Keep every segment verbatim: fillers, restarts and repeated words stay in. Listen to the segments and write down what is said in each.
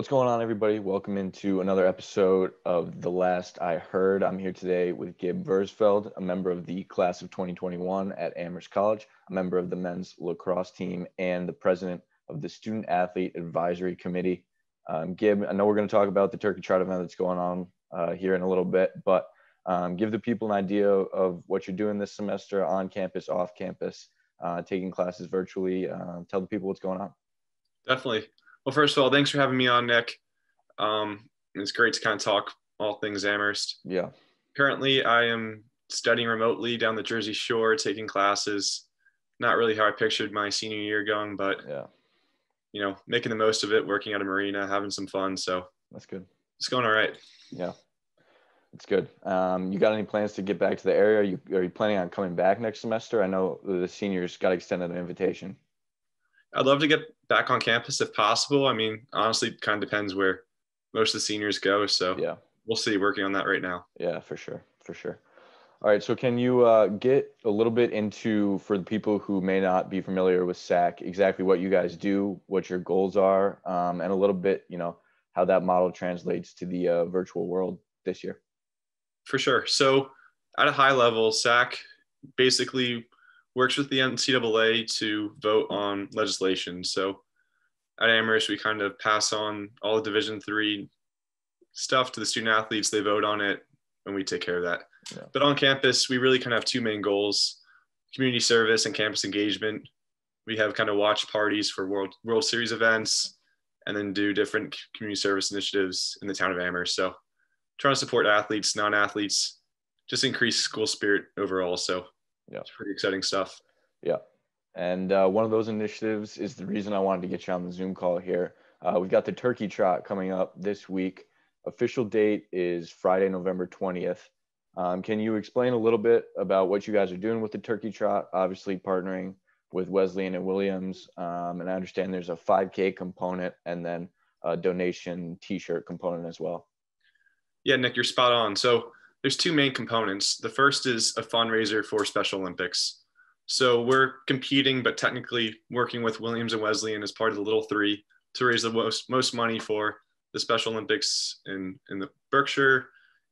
What's going on, everybody? Welcome into another episode of The Last I Heard. I'm here today with Gib Versfeld, a member of the class of twenty twenty-one at Amherst College, a member of the men's lacrosse team, and the president of the Student Athlete Advisory Committee. Um, Gib, I know we're going to talk about the Turkey Trot event that's going on uh, here in a little bit, but um, give the people an idea of what you're doing this semester on campus, off campus, uh, taking classes virtually. Uh, tell the people what's going on. Definitely. Well, first of all, thanks for having me on, Nick. Um, it's great to kind of talk all things Amherst. Yeah. Currently, I am studying remotely down the Jersey Shore, taking classes. Not really how I pictured my senior year going, but Yeah, you know, making the most of it, working at a marina, having some fun. So that's good. it's going all right. Yeah, it's good. Um, you got any plans to get back to the area? Are you, are you planning on coming back next semester? I know the seniors got extended an invitation. I'd love to get back on campus if possible. I mean, honestly, it kind of depends where most of the seniors go. So Yeah, we'll see. Working on that right now. yeah, for sure, for sure. All right, so can you uh, get a little bit into, for the people who may not be familiar with S A A C, exactly what you guys do, what your goals are, um, and a little bit, you know, how that model translates to the uh, virtual world this year? For sure. So at a high level, S A A C basically works with the N C double A to vote on legislation. So at Amherst, we kind of pass on all the Division three stuff to the student athletes. They vote on it, and we take care of that. Yeah. But on campus, we really kind of have two main goals: community service and campus engagement. We have kind of watch parties for World World Series events, and then do different community service initiatives in the town of Amherst. So trying to support athletes, non-athletes, just increase school spirit overall. So Yeah. it's pretty exciting stuff. Yeah. And uh, one of those initiatives is the reason I wanted to get you on the Zoom call here. Uh, we've got the Turkey Trot coming up this week. Official date is Friday, November twentieth. Um, can you explain a little bit about what you guys are doing with the Turkey Trot? Obviously partnering with Wesleyan and Williams. Um, and I understand there's a five K component and then a donation t-shirt component as well. Yeah, Nick, you're spot on. So there's two main components. The first is a fundraiser for Special Olympics. So we're competing, but technically working with Williams and Wesleyan as part of the Little Three to raise the most, most money for the Special Olympics in, in the Berkshire,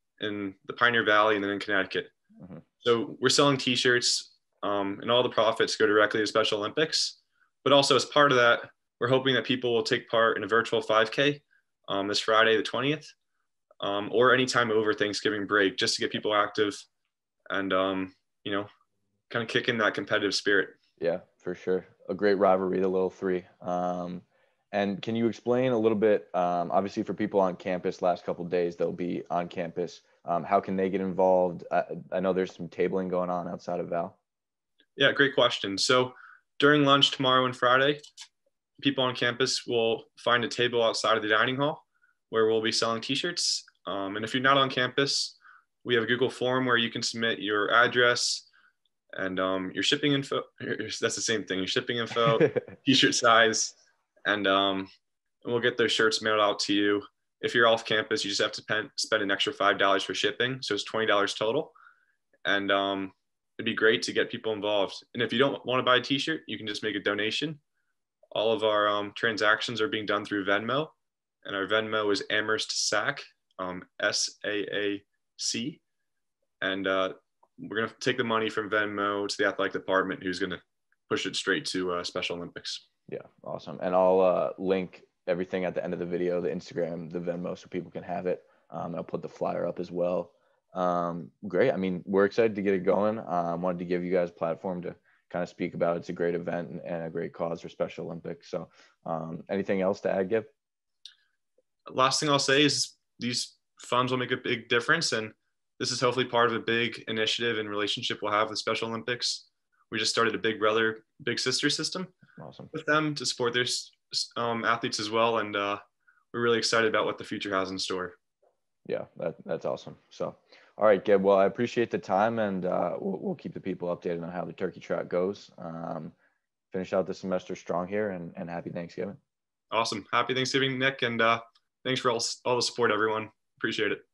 in the Pioneer Valley, and then in Connecticut. Mm-hmm. So we're selling t-shirts, um, and all the profits go directly to Special Olympics. But also as part of that, we're hoping that people will take part in a virtual five K um, this Friday, the twentieth. Um, or anytime over Thanksgiving break, just to get people active and, um, you know, kind of kick in that competitive spirit. Yeah, for sure. A great rivalry, the Little Three. Um, and can you explain a little bit, um, obviously for people on campus, last couple of days, they'll be on campus. Um, how can they get involved? I, I know there's some tabling going on outside of Val. Yeah, great question. So during lunch tomorrow and Friday, people on campus will find a table outside of the dining hall where we'll be selling t-shirts. Um, and if you're not on campus, we have a Google form where you can submit your address and um, your shipping info. That's the same thing, your shipping info, t-shirt size, and, um, and we'll get those shirts mailed out to you. If you're off campus, you just have to pen, spend an extra five dollars for shipping. So it's twenty dollars total. And um, it'd be great to get people involved. And if you don't want to buy a t-shirt, you can just make a donation. All of our um, transactions are being done through Venmo, and our Venmo is Amherst S A A C. Um, S A A C, and uh, we're going to take the money from Venmo to the athletic department, who's going to push it straight to uh, Special Olympics. Yeah, awesome. And I'll uh, link everything at the end of the video, the Instagram, the Venmo, so people can have it. Um, I'll put the flyer up as well. Um, great. I mean, we're excited to get it going. Um, wanted to give you guys a platform to kind of speak about it. It's a great event and, and a great cause for Special Olympics. So um, anything else to add, Gib? Last thing I'll say is these funds will make a big difference. And this is hopefully part of a big initiative and relationship we'll have with Special Olympics. We just started a big brother, big sister system awesome. with them to support their um, athletes as well. And uh, we're really excited about what the future has in store. Yeah, that, that's awesome. So, all right, Gib, well, I appreciate the time, and uh, we'll, we'll keep the people updated on how the Turkey Trot goes. Um, finish out the semester strong here, and, and happy Thanksgiving. Awesome. Happy Thanksgiving, Nick. And uh, thanks for all, all the support, everyone. Appreciate it.